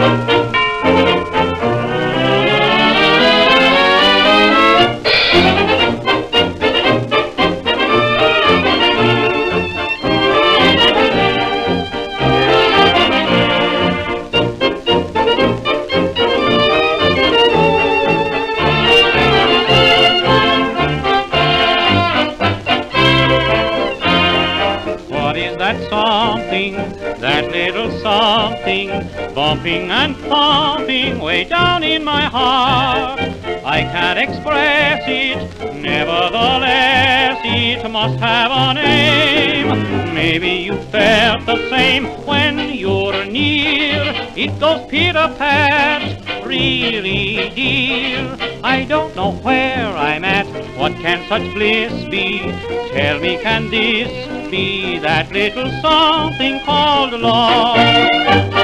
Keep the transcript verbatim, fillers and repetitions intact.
That something, that little something, bumping and thumping way down in my heart. I can't express it, nevertheless it must have a name. Maybe you felt the same when you're near. It goes pitter-pat, really dear. I don't know where I'm at, what can such bliss be? Tell me, can this be that little something called love?